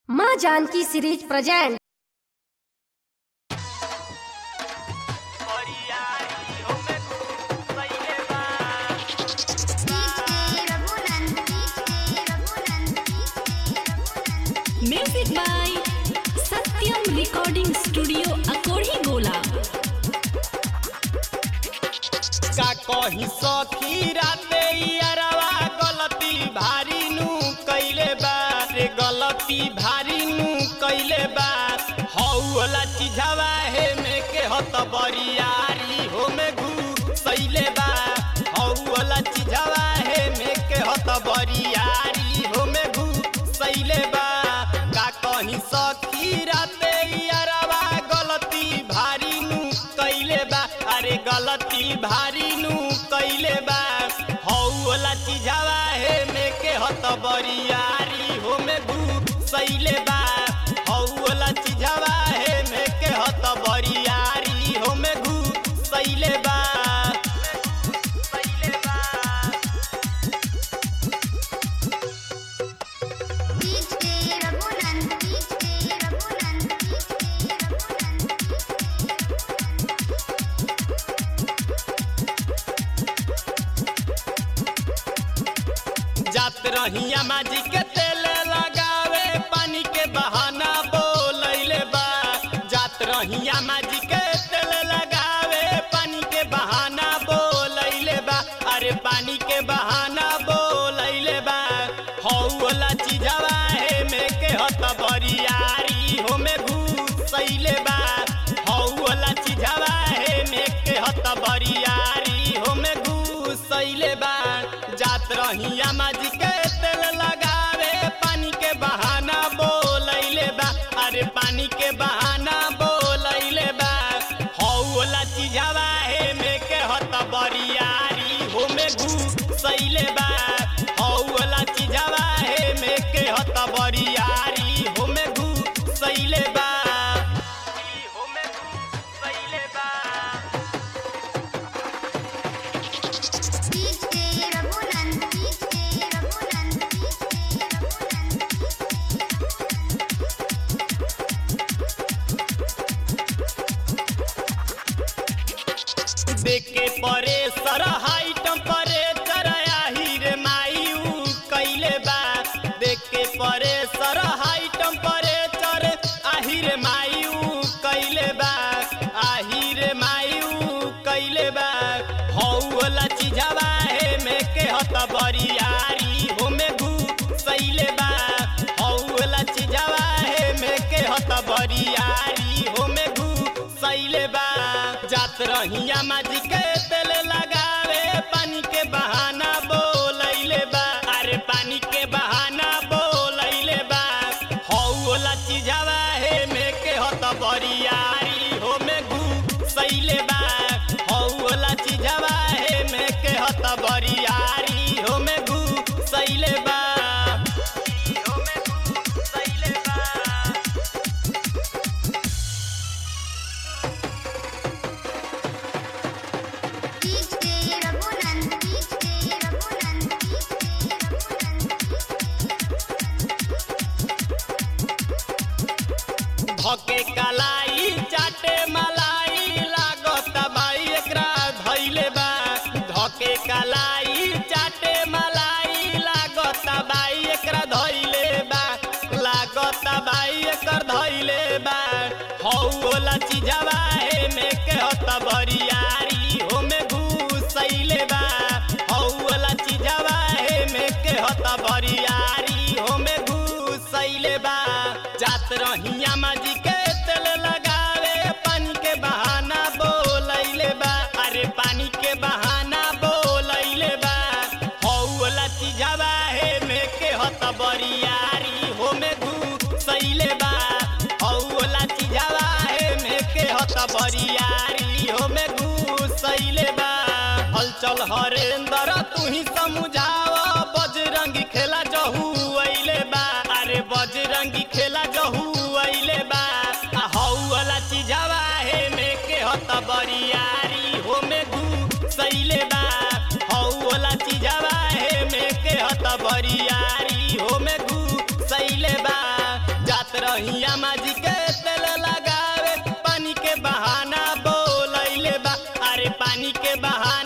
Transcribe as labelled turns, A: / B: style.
A: माँ Janaki series present.
B: Music by Satyam recording studio Akodhi Gola.
C: का कहीं सखी राते यारवा गलती भारी नु कइले बा रे गलती भारी नु कइले बा हौला चिझवा हे में के हत बरियारी हो में घुसैले बा हौला चिझवा हे में के हत बरियारी हो में घुसैले बा का कहीं सखी राते यारवा गलती भारी नु कइले बा अरे गलती भारी नु कइले बा हौला चिझवा हे में के हत बरियारी हो में घुसैले बा हौला चिझवा हे में के हत बरियारी हो में घुसैले बा। जात रहिया माजी के तेल लगावे पानी के बहाना बोलैले बा जात रहिया माजी के तेल लगावे पानी के बहाना बोलैले बा अरे पानी के बहाना बोलैले बा हौला चिझवा हे में के हत बरियारी हो में घुसैले बा हौला चिझवा हे में के हत बरियारी हो में घुसैले बा जात रहिया माजी के तेल लगावे पानी के बहाना बोलैले बा अरे पानी के बहाना बोलैले बा हौला चिझवा हे में के हत बरियारी हो में घुसैले बा हौला चिझवा हे में के हत बरियारी हो में घुसैले बा हो में घुसैले बा। देखे परे सर हाई टेम्परेचर आही रे मायू कइले बा देखे परे सर हाई टेम्परेचर आही रे मायू कइले बा आही रे मायू कइले बा हौला चिझवा हे में के हत बरियारी हो में घुसैले बा हौला चिझवा हे में के हत बरियारी हो में घुसैले बा जात रहिया माजी के तेल लगावे पानी के बहाना बोलैले बा अरे पानी के बहाना बोलैले बा हौला चिझवा हे में के हत बरियारी हो में घुसैले बा हौला चिझवा हे में के हत बरियारी हो में घुसैले बा। धके कलाई चाटे मलाई लागत बाई एकरा धैले बा धके कलाई चाटे मलाई लागत बाई एकरा धैले बा लागत बाई एकर धैले बा हौला चिझवा हे में के हत बरियारी हो में घुसैले बा हौला चिझवा हे में के हत बरियारी हो में घुसैले बा जात रहिया माजी के तेल लगावे पानी के बहाना बोलैले बा अरे पानी के बहाना बोलैले बा हौला चिझवा हे में के हत बरियारी हो में घुसैले बा हौला चिझवा हे में के हत बरियारी हो में घुसैले बा। हलचल हरेंद्र तू ही समझावा बजरंगी खेला जहू अइले बा अरे बजरंगी खेला जहू अइले बा हौला चिझवा हे में के हत बरियारी हो में घुसैले बा हौला चिझवा हे में के हत बरियारी हो में घुसैले बा। सहिया माजी के तेल लगावे पानी के बहाना बोलैले बा अरे पानी के बहाना